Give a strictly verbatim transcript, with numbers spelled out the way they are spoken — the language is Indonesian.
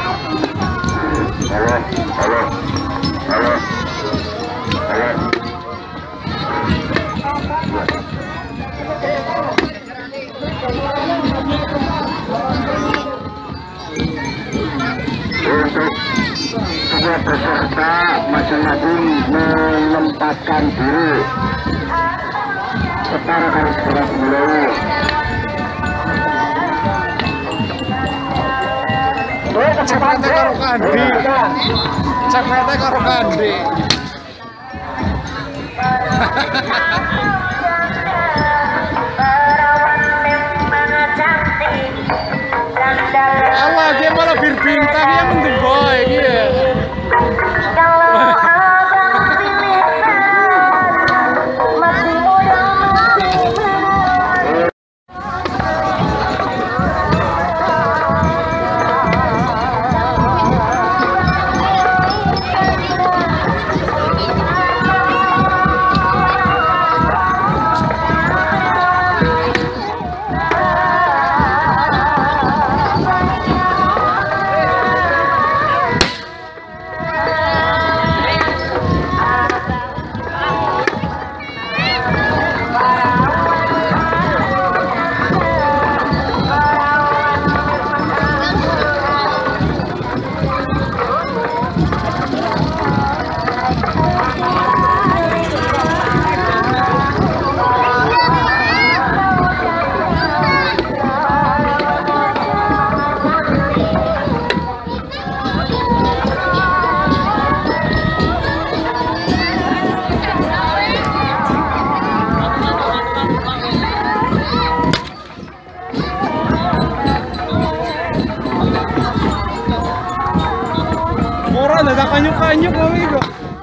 Halo, halo, halo, halo. Untuk semua peserta masing-masing menempatkan diri secara garis gerak mulai. Cepete karo kandi. Cepete karo kandi. Allah dia malah bir bintang ya mendeboy gitu. Orang ada kanyuk-kanyuk kok gitu.